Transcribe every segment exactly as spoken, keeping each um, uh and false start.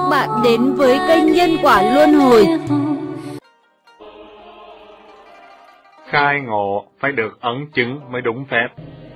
bạn đến với kênh Nhân Quả Luân Hồi. Khai ngộ phải được ấn chứng mới đúng phép.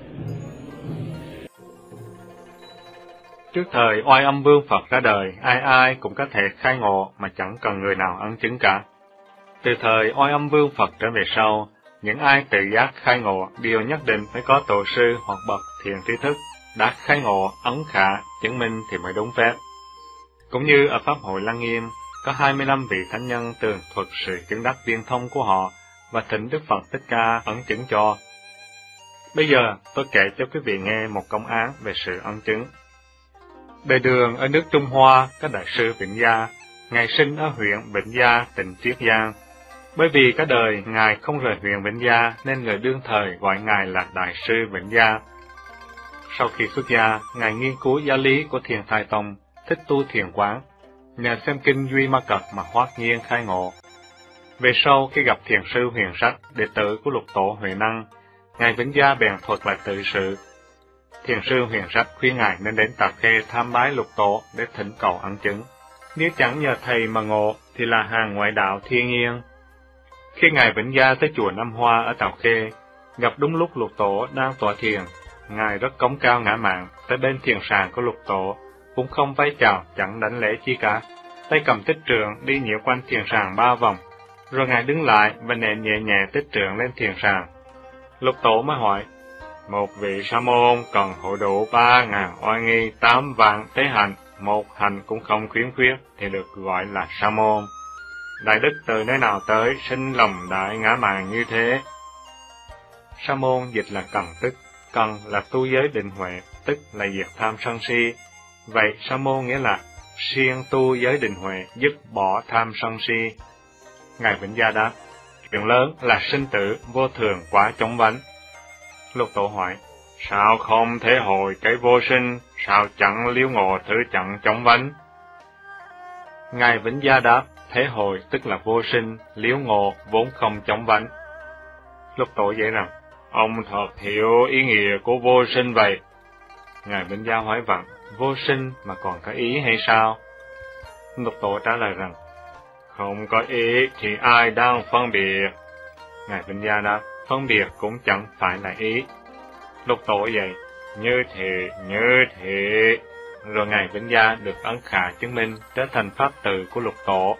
Trước thời Oai Âm Vương Phật ra đời, ai ai cũng có thể khai ngộ mà chẳng cần người nào ấn chứng cả. Từ thời Oai Âm Vương Phật trở về sau, những ai tự giác khai ngộ đều nhất định phải có tổ sư hoặc bậc thiện trí thức đã khai ngộ ấn khả chứng minh thì mới đúng phép. Cũng như ở Pháp hội Lăng Nghiêm, có hai mươi lăm vị thánh nhân tường thuật sự chứng đắc viên thông của họ và thỉnh Đức Phật Thích Ca ấn chứng cho. Bây giờ tôi kể cho quý vị nghe một công án về sự ấn chứng. Đời Đường ở nước Trung Hoa có đại sư Vĩnh Gia, Ngài sinh ở huyện Vĩnh Gia, tỉnh Chiết Giang. Bởi vì cả đời Ngài không rời huyện Vĩnh Gia nên người đương thời gọi Ngài là Đại sư Vĩnh Gia. Sau khi xuất gia, Ngài nghiên cứu giáo lý của Thiền Thái Tông, thích tu thiền quán, nhờ xem kinh Duy Ma Cật mà hoát nhiên khai ngộ. Về sau khi gặp thiền sư Huyền Sách, đệ tử của Lục Tổ Huệ Năng, Ngài Vĩnh Gia bèn thuật lại tự sự. Thiền sư Huyền Sách khuyên Ngài nên đến Tà Khê tham bái Lục Tổ để thỉnh cầu ấn chứng. Nếu chẳng nhờ thầy mà ngộ thì là hàng ngoại đạo thiên nhiên. Khi Ngài Vĩnh Gia tới chùa Nam Hoa ở Tào Khê, gặp đúng lúc Lục Tổ đang tọa thiền, Ngài rất cống cao ngã mạn tới bên thiền sàng của Lục Tổ, cũng không vái chào chẳng đánh lễ chi cả, tay cầm tích trượng đi nhiễu quanh thiền sàng ba vòng, rồi Ngài đứng lại và nện nhẹ nhẹ tích trượng lên thiền sàng. Lục Tổ mới hỏi: một vị sa môn cần hội đủ ba ngàn oai nghi, tám vạn tế hạnh, một hành cũng không khiếm khuyết thì được gọi là sa môn. Đại đức từ nơi nào tới sinh lòng đại ngã mạn như thế? Sa môn dịch là cần tức, cần là tu giới định huệ, tức là diệt tham sân si. Vậy sa môn nghĩa là siêng tu giới định huệ, dứt bỏ tham sân si. Ngài Vĩnh Gia đáp: chuyện lớn là sinh tử vô thường quá chóng vánh. Lục Tổ hỏi: sao không thể hồi cái vô sinh, sao chẳng liếu ngộ thứ chẳng chóng vánh? Ngài Vĩnh Gia đáp: thế hồi tức là vô sinh, liếu ngộ vốn không chóng vánh. Lục Tổ dạy rằng: ông thật hiểu ý nghĩa của vô sinh vậy. Ngài Vĩnh Gia hỏi vặn: vô sinh mà còn có ý hay sao? Lục Tổ trả lời rằng: không có ý thì ai đang phân biệt? Ngài Vĩnh Gia đáp: phân biệt cũng chẳng phải là ý. Lục Tổ dạy: như thế, như thế. Rồi Ngài Vĩnh Gia được ấn khả chứng minh trở thành pháp từ của Lục Tổ.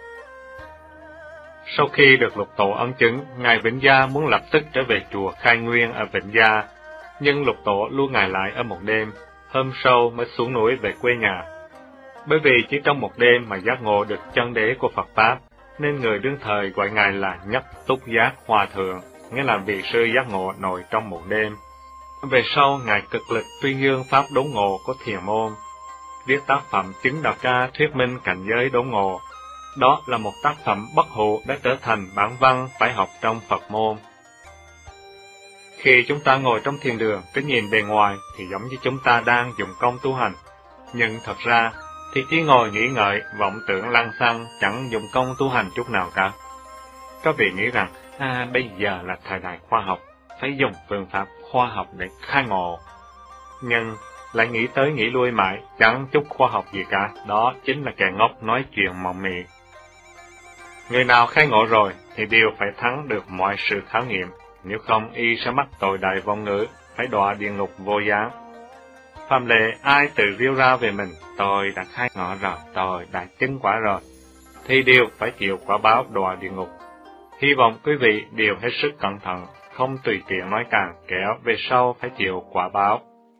Sau khi được Lục Tổ ấn chứng, Ngài Vĩnh Gia muốn lập tức trở về chùa Khai Nguyên ở Vĩnh Gia, nhưng Lục Tổ lưu Ngài lại ở một đêm, hôm sau mới xuống núi về quê nhà. Bởi vì chỉ trong một đêm mà giác ngộ được chân đế của Phật Pháp, nên người đương thời gọi Ngài là Nhất Túc Giác Hòa Thượng, nghĩa là vị sư giác ngộ nội trong một đêm. Về sau, Ngài cực lực tuyên dương pháp đốn ngộ của thiền môn, viết tác phẩm Chứng Đạo Ca thuyết minh cảnh giới đốn ngộ. Đó là một tác phẩm bất hủ đã trở thành bản văn phải học trong Phật môn. Khi chúng ta ngồi trong thiền đường, cứ nhìn bề ngoài thì giống như chúng ta đang dùng công tu hành, nhưng thật ra thì chỉ ngồi nghĩ ngợi, vọng tưởng lăng xăng, chẳng dùng công tu hành chút nào cả. Có vị nghĩ rằng, à bây giờ là thời đại khoa học, phải dùng phương pháp khoa học để khai ngộ. Nhưng lại nghĩ tới nghĩ lui mãi, chẳng chút khoa học gì cả, đó chính là kẻ ngốc nói chuyện mộng mị. Người nào khai ngộ rồi thì đều phải thắng được mọi sự khảo nghiệm, nếu không y sẽ mắc tội đại vong ngữ, phải đọa địa ngục vô gián. Phàm lệ ai tự rêu rao về mình, tôi đã khai ngộ rồi, tôi đã chứng quả rồi, thì đều phải chịu quả báo đọa địa ngục. Hy vọng quý vị đều hết sức cẩn thận, không tùy tiện nói càng, kẻo về sau phải chịu quả báo.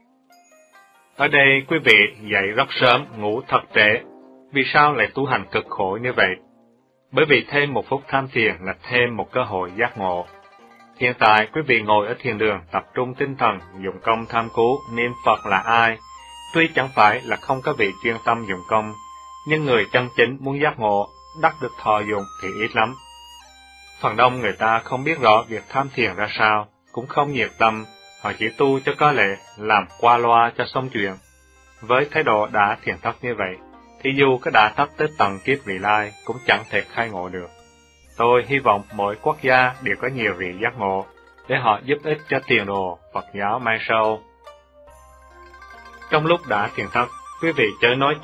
Ở đây quý vị dậy rất sớm, ngủ thật trễ. Vì sao lại tu hành cực khổ như vậy? Bởi vì thêm một phút tham thiền là thêm một cơ hội giác ngộ. Hiện tại quý vị ngồi ở thiền đường, tập trung tinh thần, dụng công tham cứu, niệm Phật là ai? Tuy chẳng phải là không có vị chuyên tâm dụng công, nhưng người chân chính muốn giác ngộ, đắc được thọ dụng thì ít lắm. Phần đông người ta không biết rõ việc tham thiền ra sao, cũng không nhiệt tâm, họ chỉ tu cho có lệ, làm qua loa cho xong chuyện. Với thái độ đã thiền thất như vậy, thì dù có đã thất tới tầng kiếp vị lai, cũng chẳng thể khai ngộ được. Tôi hy vọng mỗi quốc gia đều có nhiều vị giác ngộ, để họ giúp ích cho tiền đồ Phật giáo mai sau. Trong lúc đã thiền thất, quý vị chớ nói chuyện,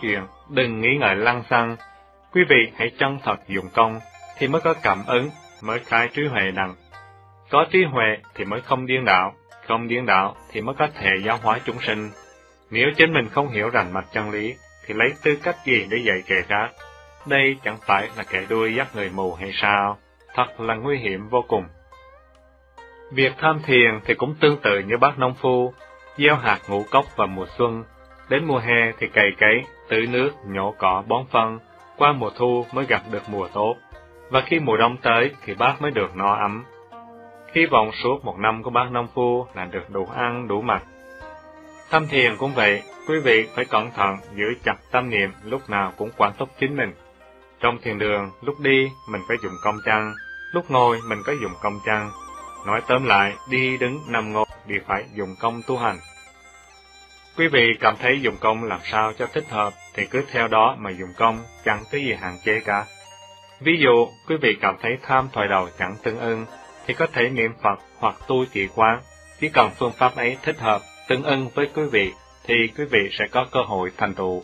đừng nghĩ ngợi lăng xăng. Quý vị hãy chân thật dụng công, thì mới có cảm ứng, mới khai trí huệ đặng. Có trí huệ thì mới không điên đạo, không điên đạo thì mới có thể giáo hóa chúng sinh. Nếu chính mình không hiểu rành mạch chân lý, thì lấy tư cách gì để dạy kẻ khác? Đây chẳng phải là kẻ đuôi dắt người mù hay sao? Thật là nguy hiểm vô cùng. Việc tham thiền thì cũng tương tự như bác nông phu, gieo hạt ngũ cốc vào mùa xuân, đến mùa hè thì cày cấy, tưới nước, nhổ cỏ, bón phân, qua mùa thu mới gặp được mùa tốt, và khi mùa đông tới thì bác mới được no ấm. Hy vọng suốt một năm của bác nông phu là được đủ ăn, đủ mặc. Tham thiền cũng vậy, quý vị phải cẩn thận giữ chặt tâm niệm lúc nào cũng quản thúc chính mình. Trong thiền đường, lúc đi mình phải dùng công chăng, lúc ngồi mình có dùng công chăng. Nói tóm lại, đi đứng nằm ngồi đều phải dùng công tu hành. Quý vị cảm thấy dùng công làm sao cho thích hợp thì cứ theo đó mà dùng công, chẳng có gì hạn chế cả. Ví dụ, quý vị cảm thấy tham thoại đầu chẳng tương ưng, thì có thể niệm Phật hoặc tu trì quán. Chỉ cần phương pháp ấy thích hợp, tương ưng với quý vị, thì quý vị sẽ có cơ hội thành tựu.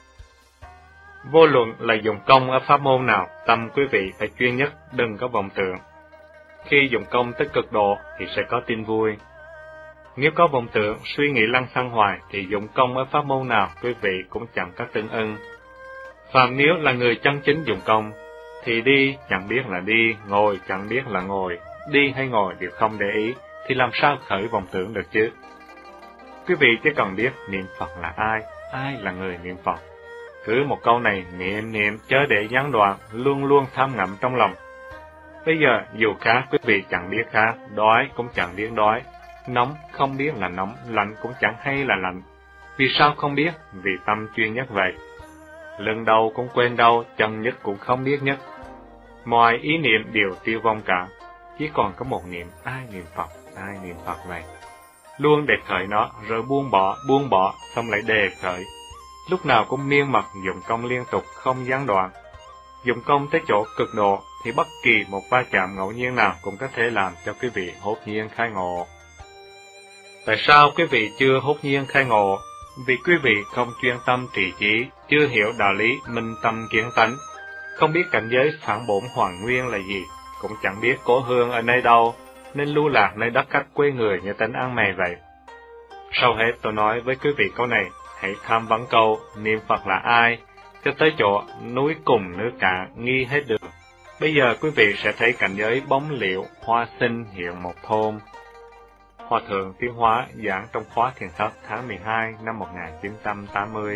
Vô luận là dùng công ở pháp môn nào, tâm quý vị phải chuyên nhất, đừng có vọng tưởng. Khi dùng công tới cực độ thì sẽ có tin vui. Nếu có vọng tưởng, suy nghĩ lăng xăng hoài thì dụng công ở pháp môn nào quý vị cũng chẳng có tương ưng. Phàm nếu là người chân chính dụng công, thì đi chẳng biết là đi, ngồi chẳng biết là ngồi, đi hay ngồi đều không để ý, thì làm sao khởi vọng tưởng được chứ? Quý vị chỉ cần biết niệm Phật là ai, ai là người niệm Phật. Cứ một câu này niệm niệm chớ để gián đoạn, luôn luôn tham ngậm trong lòng. Bây giờ dù khác quý vị chẳng biết khác, đói cũng chẳng biết đói, nóng không biết là nóng, lạnh cũng chẳng hay là lạnh. Vì sao không biết? Vì tâm chuyên nhất vậy. Lưng đầu cũng quên đâu, chân nhất cũng không biết nhất. Mọi ý niệm đều tiêu vong cả, chỉ còn có một niệm ai niệm Phật, ai niệm Phật vậy. Luôn để khởi nó, rồi buông bỏ, buông bỏ, xong lại đề khởi. Lúc nào cũng miên mật dụng công liên tục, không gián đoạn. Dụng công tới chỗ cực độ, thì bất kỳ một va chạm ngẫu nhiên nào cũng có thể làm cho quý vị hốt nhiên khai ngộ. Tại sao quý vị chưa hốt nhiên khai ngộ? Vì quý vị không chuyên tâm trì trí, chưa hiểu đạo lý minh tâm kiến tánh, không biết cảnh giới phản bổn hoàn nguyên là gì, cũng chẳng biết cố hương ở nơi đâu, nên lưu lạc nơi đất khách quê người như tính ăn mày vậy. Sau hết tôi nói với quý vị câu này, hãy tham vấn câu niệm Phật là ai, cho tới chỗ núi cùng nước cạn nghi hết được. Bây giờ quý vị sẽ thấy cảnh giới bóng liễu, hoa sinh hiện một thôn. Hòa thượng Tiến Hóa giảng trong khóa thiền thất tháng mười hai năm một nghìn chín trăm tám mươi.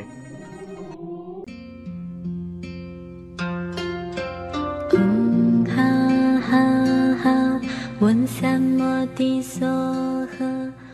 Ha ha ha, 闻三摩地所呵。